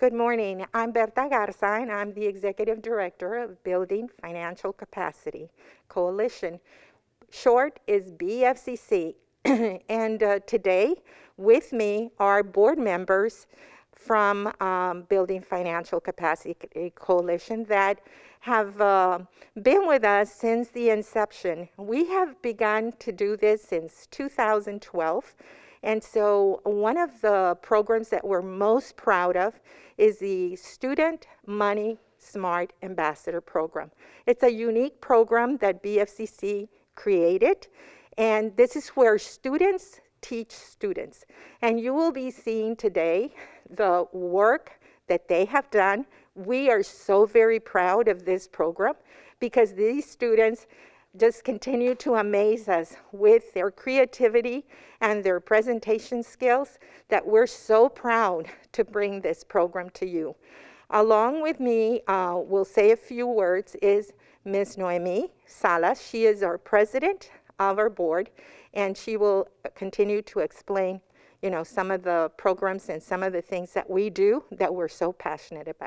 Good morning. I'm Berta Garza, and I'm the Executive Director of Building Financial Capacity Coalition. Short is BFCC. And today, with me are board members from Building Financial Capacity Coalition that have been with us since the inception. We have begun to do this since 2012. And so one of the programs that we're most proud of is the Student Money Smart Ambassador Program. It's a unique program that BFCC created, and this is where students teach students. And you will be seeing today the work that they have done. We are so very proud of this program because these students just continue to amaze us with their creativity and their presentation skills that we're so proud to bring this program to you. Along with me, will say a few words is Ms. Noemi Salas. She is our president of our board, and she will continue to explain, some of the programs and some of the things that we do that we're so passionate about.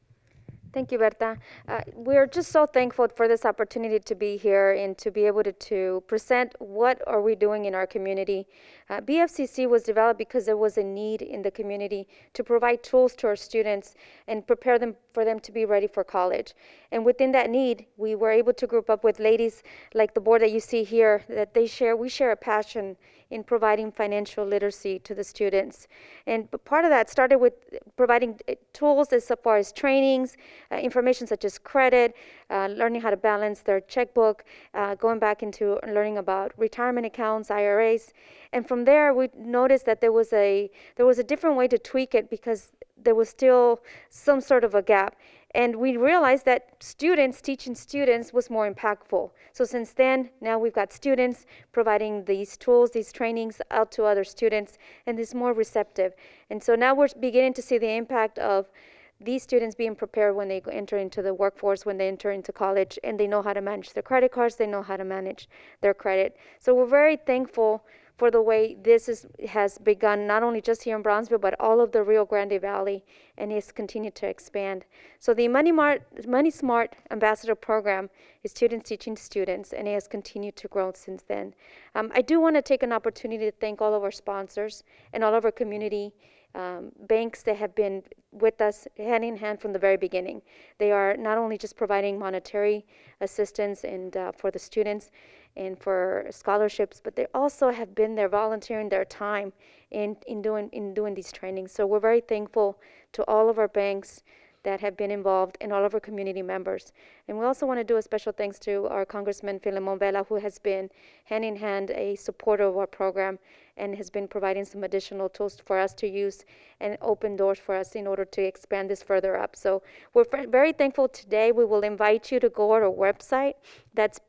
Thank you, Berta. We're just so thankful for this opportunity to be here and to be able to present what are we doing in our community. BFCC was developed because there was a need in the community to provide tools to our students and prepare them for them to be ready for college. And within that need, we were able to group up with ladies like the board that you see here, that we share a passion in providing financial literacy to the students. And part of that started with providing tools as far as trainings, information such as credit, learning how to balance their checkbook, going back into learning about retirement accounts, IRAs. And from there, we noticed that there was a different way to tweak it because there was still some sort of a gap. And we realized that teaching students was more impactful. So since then, now we've got students providing these tools, these trainings out to other students, and it's more receptive. And so now we're beginning to see the impact of these students being prepared when they enter into the workforce, when they enter into college, and they know how to manage their credit cards, they know how to manage their credit. So we're very thankful for the way this has begun, not only just here in Brownsville, but all of the Rio Grande Valley, and it's continued to expand. So the Money Smart Ambassador Program is students teaching students, and it has continued to grow since then. I do want to take an opportunity to thank all of our sponsors and all of our community banks that have been with us hand in hand from the very beginning. They are not only just providing monetary assistance and for the students and for scholarships, but they also have been there volunteering their time in doing these trainings. So we're very thankful to all of our banks that have been involved and all of our community members. And we also want to do a special thanks to our Congressman Filemon Vela, who has been hand in hand a supporter of our program and has been providing some additional tools for us to use and open doors for us in order to expand this further up. So we're very thankful today. We will invite you to go to our website. That's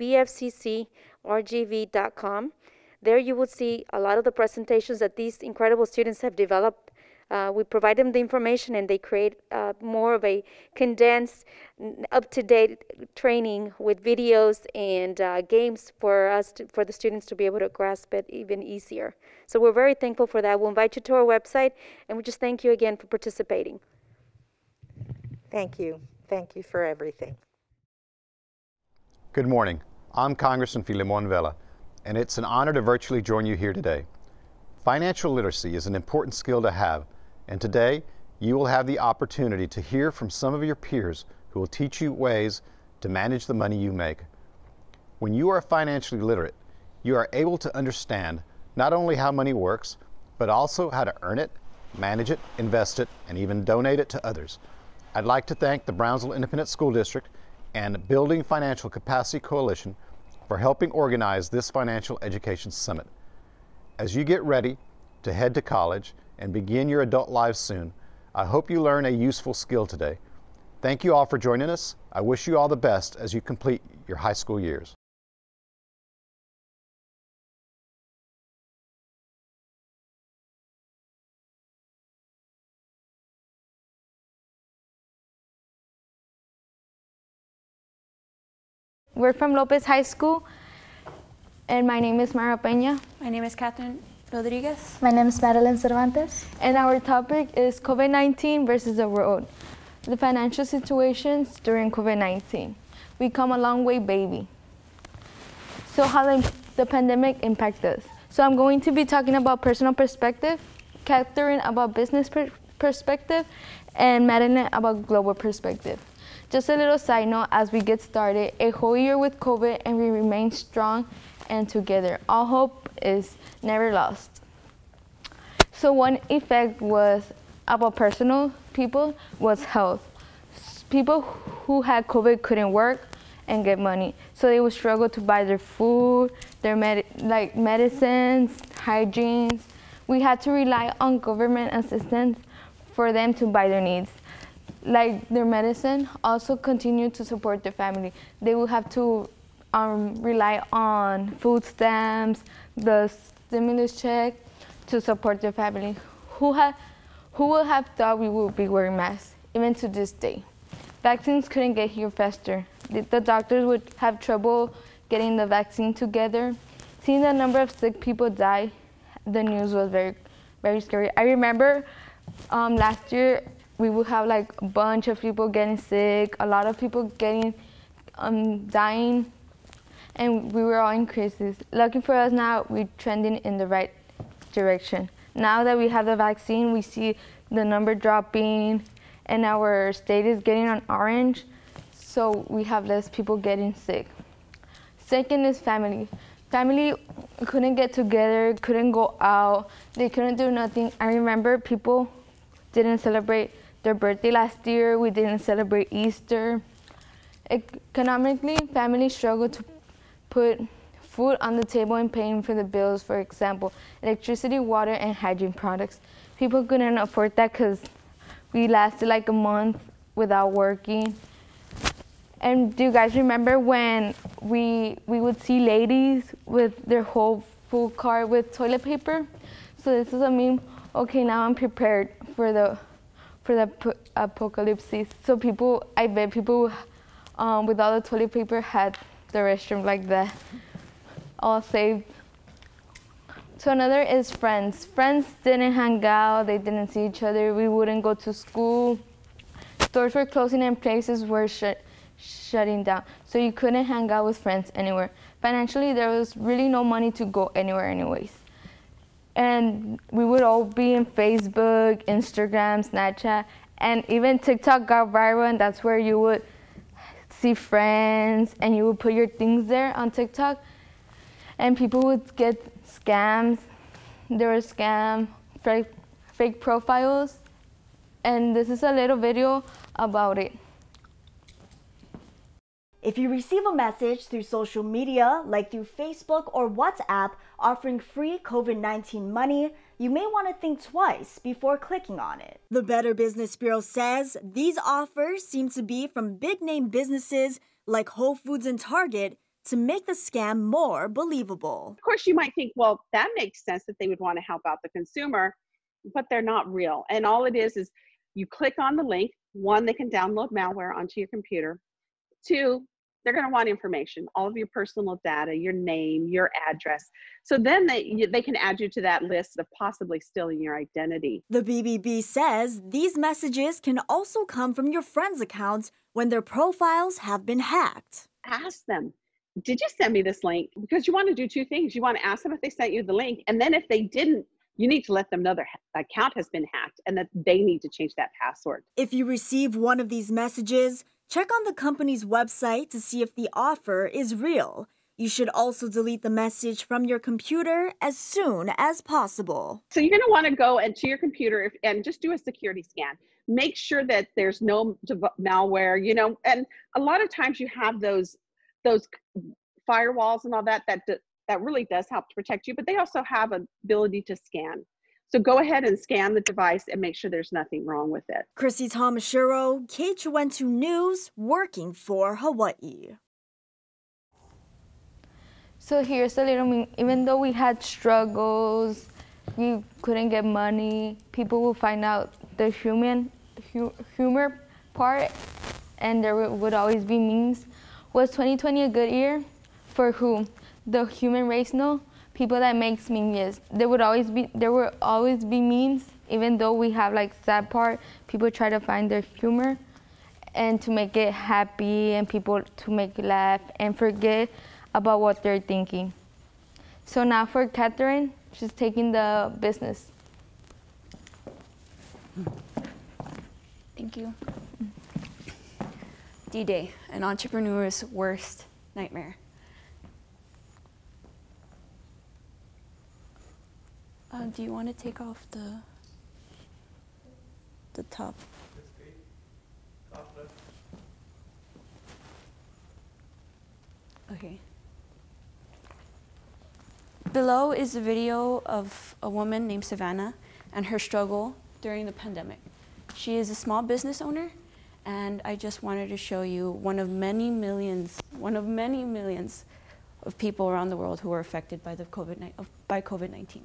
bfccrgv.com. There you will see a lot of the presentations that these incredible students have developed. We provide them the information, and they create more of a condensed, up-to-date training with videos and games for the students to be able to grasp it even easier. So we're very thankful for that. We'll invite you to our website, and we just thank you again for participating. Thank you. Thank you for everything. Good morning. I'm Congressman Filemon Vela, and it's an honor to virtually join you here today. Financial literacy is an important skill to have, and today you will have the opportunity to hear from some of your peers who will teach you ways to manage the money you make. When you are financially literate, you are able to understand not only how money works, but also how to earn it, manage it, invest it, and even donate it to others. I'd like to thank the Brownsville Independent School District and Building Financial Capacity Coalition for helping organize this financial education summit. As you get ready to head to college and begin your adult lives soon, I hope you learn a useful skill today. Thank you all for joining us. I wish you all the best as you complete your high school years. We're from Lopez High School, and my name is Mara Peña. My name is Catherine Rodriguez. My name is Madeline Cervantes. And our topic is COVID-19 versus the world. The financial situations during COVID-19. We come a long way, baby. So how the pandemic impacted us. So I'm going to be talking about personal perspective, Catherine about business perspective, and Madeline about global perspective. Just a little side note as we get started, a whole year with COVID and we remain strong and together. All hope is never lost. So one effect was about personal people was health. People who had COVID couldn't work and get money, so they would struggle to buy their food, their medicines, hygiene. We had to rely on government assistance for them to buy their needs. Like their medicine, also continue to support their family. They would have to rely on food stamps, the stimulus check to support their family. Who would have thought we would be wearing masks, even to this day? Vaccines couldn't get here faster. The doctors would have trouble getting the vaccine together. Seeing the number of sick people die, the news was very, very scary. I remember last year we would have like a bunch of people getting sick, a lot of people getting dying, and we were all in crisis. Lucky for us now, we're trending in the right direction. Now that we have the vaccine, we see the number dropping, and our state is getting on orange, so we have less people getting sick. Second is family. Family couldn't get together, couldn't go out, they couldn't do nothing. I remember people didn't celebrate their birthday last year, we didn't celebrate Easter. Economically, families struggled to put food on the table and paying for the bills, for example, electricity, water, and hygiene products. People couldn't afford that because we lasted like a month without working. And do you guys remember when we would see ladies with their whole full cart with toilet paper? So this is a meme. Okay, now I'm prepared for the apocalypse. So people, I bet people with all the toilet paper had the restroom like that, all saved. So another is friends. Friends didn't hang out, they didn't see each other, we wouldn't go to school. Stores were closing and places were shutting down, so you couldn't hang out with friends anywhere. Financially, there was really no money to go anywhere anyways. And we would all be in Facebook, Instagram, Snapchat, and even TikTok got viral, and that's where you would see friends and you would put your things there on TikTok. And people would get scams. There were scam, fake profiles. And this is a little video about it. If you receive a message through social media, like through Facebook or WhatsApp, offering free COVID-19 money, you may want to think twice before clicking on it. The Better Business Bureau says these offers seem to be from big-name businesses like Whole Foods and Target to make the scam more believable. Of course, you might think, well, that makes sense that they would want to help out the consumer, but they're not real. And all it is you click on the link. One, they can download malware onto your computer. Two, they're going to want information, all of your personal data, your name, your address. So then they can add you to that list of possibly stealing your identity. The BBB says these messages can also come from your friends' accounts when their profiles have been hacked. Ask them, did you send me this link? Because you want to do two things. You want to ask them if they sent you the link. And then if they didn't, you need to let them know their account has been hacked and that they need to change that password. If you receive one of these messages, check on the company's website to see if the offer is real. You should also delete the message from your computer as soon as possible. So you're going to want to go into your computer and just do a security scan. Make sure that there's no malware, and a lot of times you have those firewalls and all that really does help to protect you, but they also have an ability to scan. So go ahead and scan the device and make sure there's nothing wrong with it. Chrissy Tomashiro, KHON2 News, working for Hawaii. So here's a little, even though we had struggles, we couldn't get money, people will find out the humor part, and there would always be memes. Was 2020 a good year? For who? The human race? No. people that makes memes, yes, there will always be memes, even though we have like sad part, people try to find their humor and to make it happy and people to make laugh and forget about what they're thinking. So now for Catherine, she's taking the business. Thank you. D-Day, an entrepreneur's worst nightmare. Do you want to take off the top? Okay. Below is a video of a woman named Savannah and her struggle during the pandemic. She is a small business owner, and I just wanted to show you one of many millions of people around the world who are affected by COVID-19.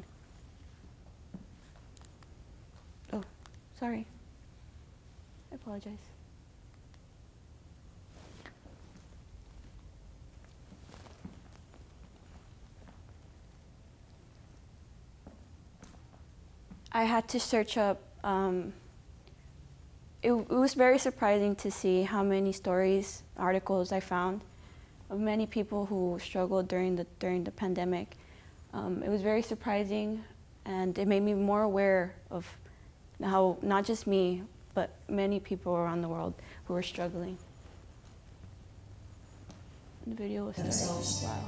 Oh, sorry. I apologize. I had to search up, it was very surprising to see how many stories, articles I found of many people who struggled during the pandemic. It was very surprising, and it made me more aware of how not just me, but many people around the world who were struggling. The video was so wow.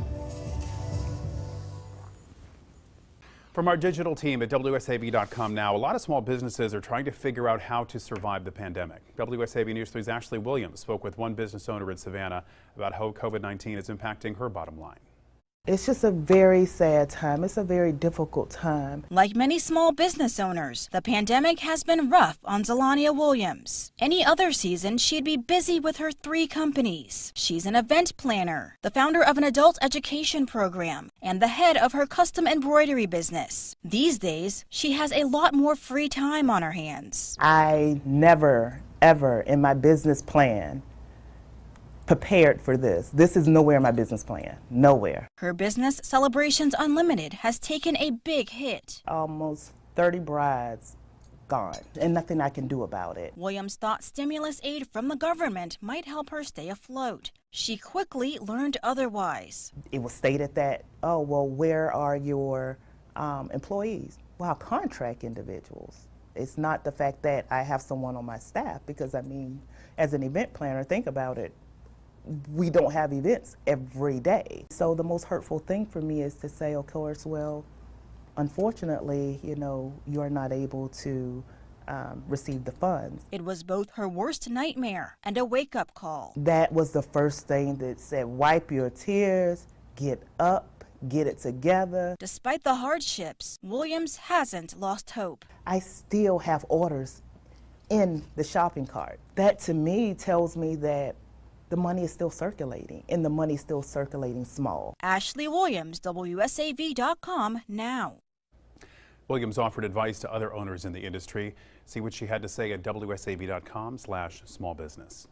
From our digital team at WSAV.com now, a lot of small businesses are trying to figure out how to survive the pandemic. WSAV News 3's Ashley Williams spoke with one business owner in Savannah about how COVID-19 is impacting her bottom line. It's just a very sad time. It's a very difficult time. Like many small business owners, the pandemic has been rough on Zelania Williams. Any other season, she'd be busy with her 3 companies. She's an event planner, the founder of an adult education program, and the head of her custom embroidery business. These days, she has a lot more free time on her hands. I never, ever in my business plan prepared for this. This is nowhere in my business plan. Nowhere. Her business, Celebrations Unlimited, has taken a big hit. Almost 30 brides gone, and nothing I can do about it. Williams thought stimulus aid from the government might help her stay afloat. She quickly learned otherwise. It was stated that, oh, well, where are your employees? Well, contract individuals. It's not the fact that I have someone on my staff, because I mean, as an event planner, think about it. We don't have events every day. So the most hurtful thing for me is to say, of course, well, unfortunately, you know, you're not able to receive the funds. It was both her worst nightmare and a wake-up call. That was the first thing that said, wipe your tears, get up, get it together. Despite the hardships, Williams hasn't lost hope. I still have orders in the shopping cart. That to me tells me that the money is still circulating, and the money is still circulating small. Ashley Williams, WSAV.com now. Williams offered advice to other owners in the industry. See what she had to say at WSAV.com/smallbusiness.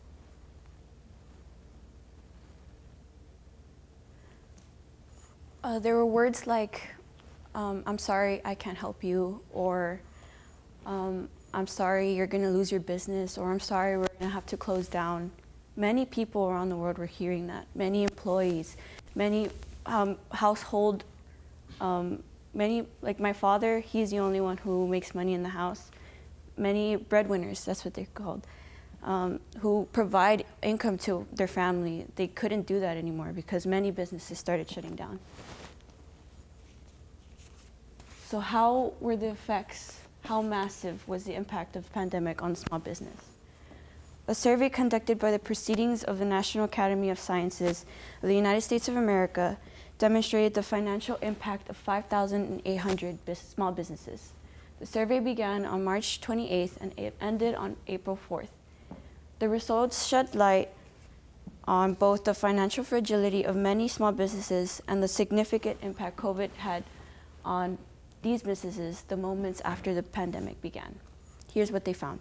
There were words like, I'm sorry, I can't help you, or I'm sorry, you're going to lose your business, or I'm sorry, we're going to have to close down. Many people around the world were hearing that. Many employees, many household, like my father, he's the only one who makes money in the house. Many breadwinners, that's what they're called, who provide income to their family. They couldn't do that anymore because many businesses started shutting down. So how were the effects, how massive was the impact of the pandemic on small business? A survey conducted by the Proceedings of the National Academy of Sciences of the United States of America demonstrated the financial impact of 5,800 small businesses. The survey began on March 28th and it ended on April 4th. The results shed light on both the financial fragility of many small businesses and the significant impact COVID had on these businesses the moments after the pandemic began. Here's what they found.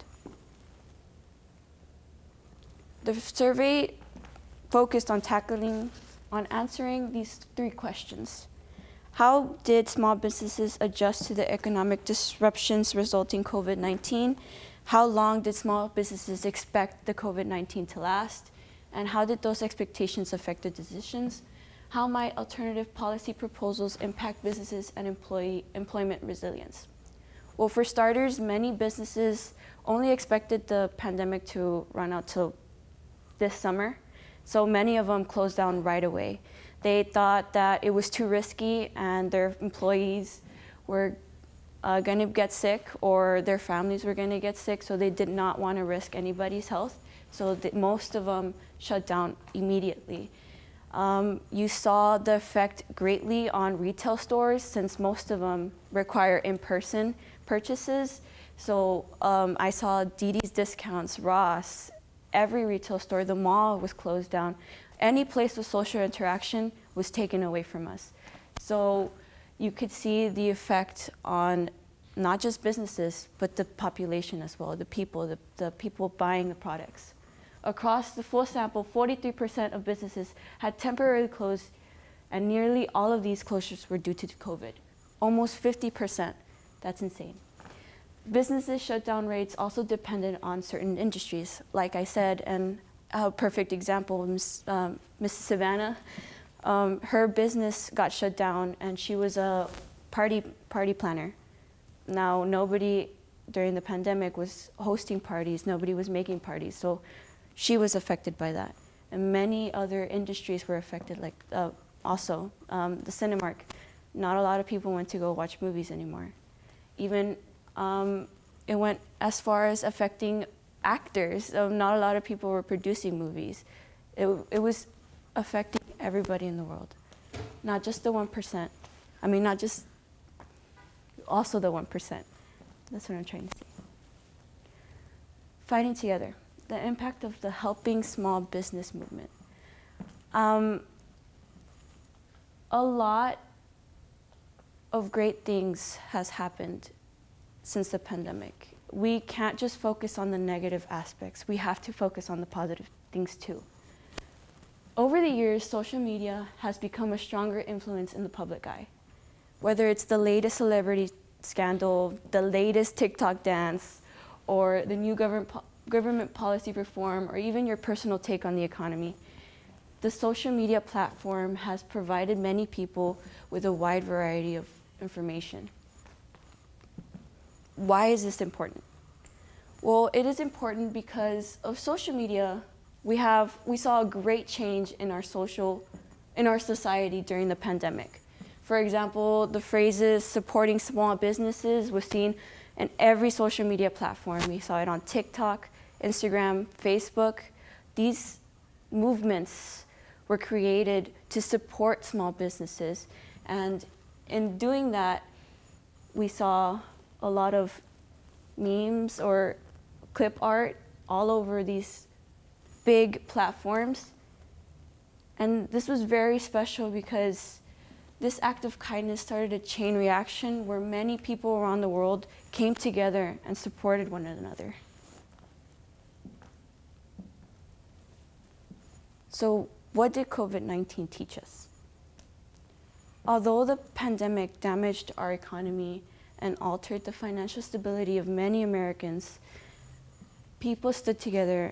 The survey focused on answering these 3 questions. How did small businesses adjust to the economic disruptions resulting COVID-19? How long did small businesses expect the COVID-19 to last? And how did those expectations affect the decisions? How might alternative policy proposals impact businesses and employment resilience? Well, for starters, many businesses only expected the pandemic to run out till this summer, so many of them closed down right away. They thought that it was too risky and their employees were going to get sick or their families were going to get sick, so they did not want to risk anybody's health. So most of them shut down immediately. You saw the effect greatly on retail stores since most of them require in-person purchases. So I saw DD's Discounts, Ross, every retail store, the mall was closed down. Any place with social interaction was taken away from us. So you could see the effect on not just businesses, but the population as well, the people buying the products. Across the full sample, 43% of businesses had temporarily closed, and nearly all of these closures were due to COVID. Almost 50%. That's insane. Businesses' shutdown rates also depended on certain industries. Like I said, and a perfect example, Mrs. Savannah, her business got shut down, and she was a party planner. Now, nobody during the pandemic was hosting parties, nobody was making parties, so she was affected by that. And many other industries were affected, like also the Cinemark. Not a lot of people went to go watch movies anymore. Even it went as far as affecting actors. Not a lot of people were producing movies. It was affecting everybody in the world, not just the 1%. I mean, not just also the 1%. That's what I'm trying to say. Fighting together, the impact of the Helping Small Business movement. A lot of great things has happened since the pandemic. We can't just focus on the negative aspects. We have to focus on the positive things too. Over the years, social media has become a stronger influence in the public eye. Whether it's the latest celebrity scandal, the latest TikTok dance, or the new government policy reform, or even your personal take on the economy, the social media platform has provided many people with a wide variety of information. Why is this important? Well, it is important because of social media. We saw a great change in our society during the pandemic. For example, the phrases supporting small businesses was seen in every social media platform. We saw it on TikTok, Instagram, Facebook. These movements were created to support small businesses. And in doing that, we saw a lot of memes or clip art all over these big platforms. And this was very special because this act of kindness started a chain reaction where many people around the world came together and supported one another. So what did COVID-19 teach us? Although the pandemic damaged our economy and altered the financial stability of many Americans, people stood together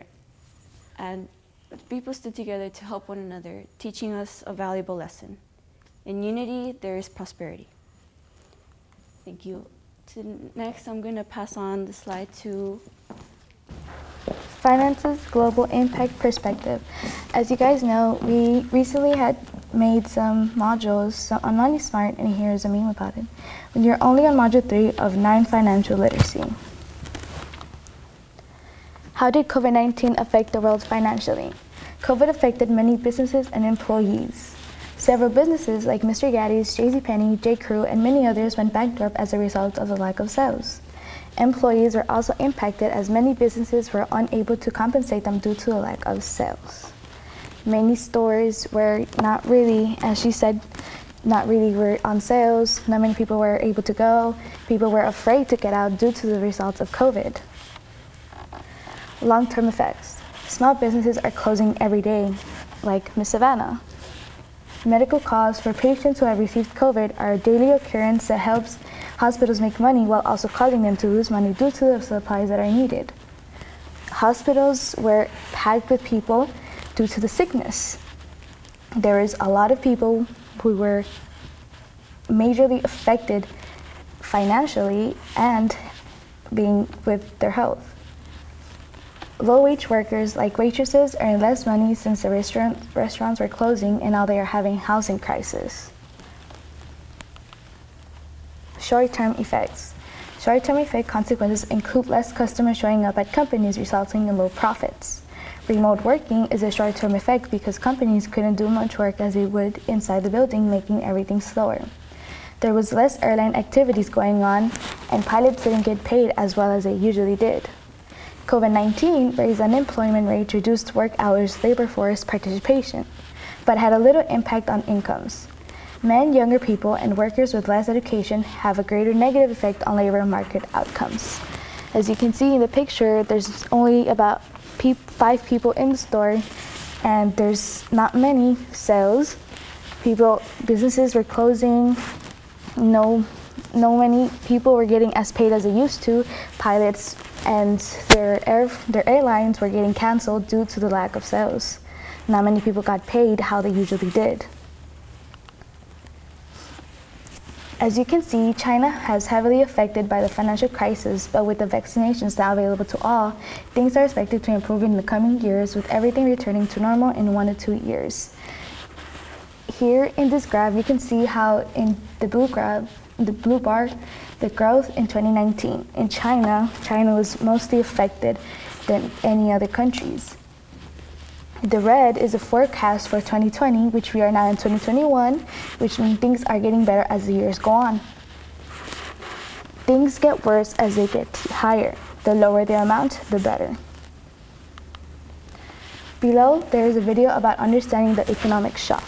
to help one another, teaching us a valuable lesson. In unity, there is prosperity. Thank you. Next, I'm going to pass on the slide to Finances Global Impact Perspective. As you guys know, we recently had made some modules on Money Smart, and here's a meme about it. When you're only on Module 3 of 9 Financial Literacy. How did COVID-19 affect the world financially? COVID affected many businesses and employees. Several businesses like Mr. Gaddy's, JCPenney, J.Crew, and many others went bankrupt as a result of the lack of sales. Employees were also impacted as many businesses were unable to compensate them due to the lack of sales. Many stores were not really, as she said, were on sales. Not many people were able to go. People were afraid to get out due to the results of COVID. Long-term effects. Small businesses are closing every day, like Miss Savannah. Medical costs for patients who have received COVID are a daily occurrence that helps hospitals make money while also causing them to lose money due to the supplies that are needed. Hospitals were packed with people due to the sickness. There is a lot of people who were majorly affected financially and being with their health. Low-wage workers like waitresses earn less money since the restaurants were closing and now they are having housing crisis. Short-term effects. Short-term effect consequences include less customers showing up at companies, resulting in low profits. Remote working is a short-term effect because companies couldn't do much work as they would inside the building, making everything slower. There was less airline activities going on, and pilots didn't get paid as well as they usually did. COVID-19 raised unemployment rates, reduced work hours, labor force participation, but had a little impact on incomes. Men, younger people, and workers with less education have a greater negative effect on labor market outcomes. As you can see in the picture, there's only about 5 people in the store, and there's not many sales. Businesses were closing. No many people were getting as paid as they used to. Pilots and their airlines were getting canceled due to the lack of sales. Not many people got paid how they usually did. As you can see, China has heavily affected by the financial crisis, but with the vaccinations now available to all, things are expected to improve in the coming years, with everything returning to normal in 1 to 2 years. Here in this graph, you can see how in the blue bar, the growth in 2019. In China was mostly affected than any other countries. The red is a forecast for 2020, which we are now in 2021, which means things are getting better as the years go on. Things get worse as they get higher. The lower the amount, the better. Below, there is a video about understanding the economic shock.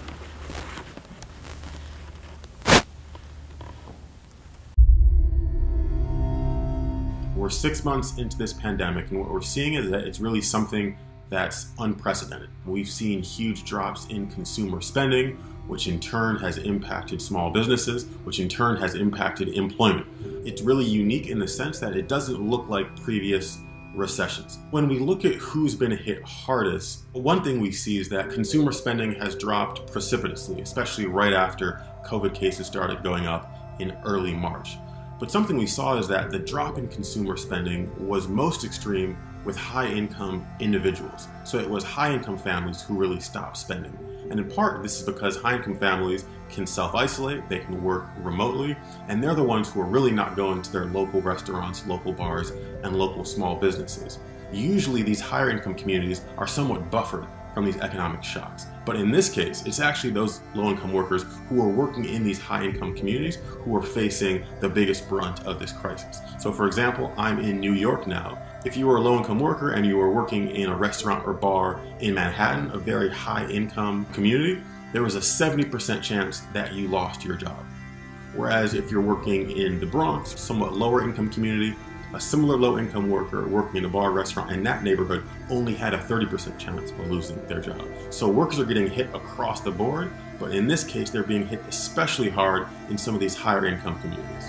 We're 6 months into this pandemic, and what we're seeing is that it's really something that's unprecedented. We've seen huge drops in consumer spending, which in turn has impacted small businesses, which in turn has impacted employment. It's really unique in the sense that it doesn't look like previous recessions. When we look at who's been hit hardest, one thing we see is that consumer spending has dropped precipitously, especially right after COVID cases started going up in early March. But something we saw is that the drop in consumer spending was most extreme with high-income individuals. So it was high-income families who really stopped spending. And in part, this is because high-income families can self-isolate, they can work remotely, and they're the ones who are really not going to their local restaurants, local bars, and local small businesses. Usually these higher-income communities are somewhat buffered from these economic shocks. But in this case, it's actually those low-income workers who are working in these high-income communities who are facing the biggest brunt of this crisis. So for example, I'm in New York now. If you were a low-income worker and you were working in a restaurant or bar in Manhattan, a very high-income community, there was a 70% chance that you lost your job. Whereas if you're working in the Bronx, somewhat lower-income community, a similar low-income worker working in a bar or restaurant in that neighborhood only had a 30% chance of losing their job. So workers are getting hit across the board, but in this case, they're being hit especially hard in some of these higher income communities.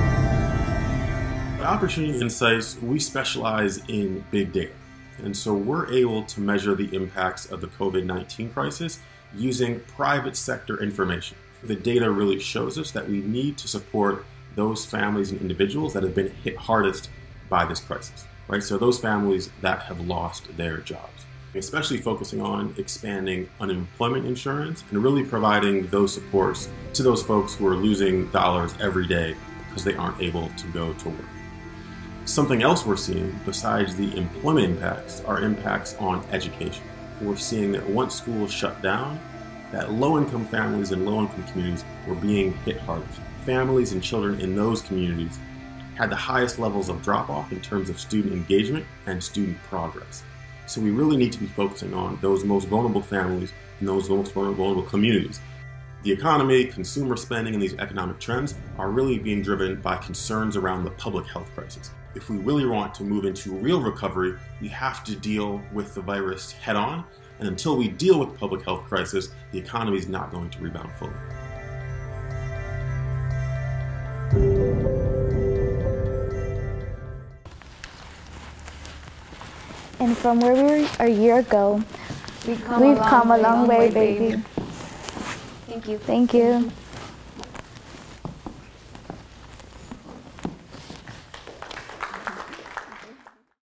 At Opportunity Insights, we specialize in big data. And so we're able to measure the impacts of the COVID-19 crisis using private sector information. The data really shows us that we need to support those families and individuals that have been hit hardest by this crisis, right? So those families that have lost their jobs, especially focusing on expanding unemployment insurance and really providing those supports to those folks who are losing dollars every day because they aren't able to go to work. Something else we're seeing besides the employment impacts are impacts on education. We're seeing that once schools shut down, that low-income families and low-income communities were being hit hardest. Families and children in those communities had the highest levels of drop-off in terms of student engagement and student progress. So we really need to be focusing on those most vulnerable families and those most vulnerable communities. The economy, consumer spending, and these economic trends are really being driven by concerns around the public health crisis. If we really want to move into real recovery, we have to deal with the virus head-on And until we deal with the public health crisis, the economy is not going to rebound fully. And from where we were a year ago, we've come a long way, baby. Thank you. Thank you.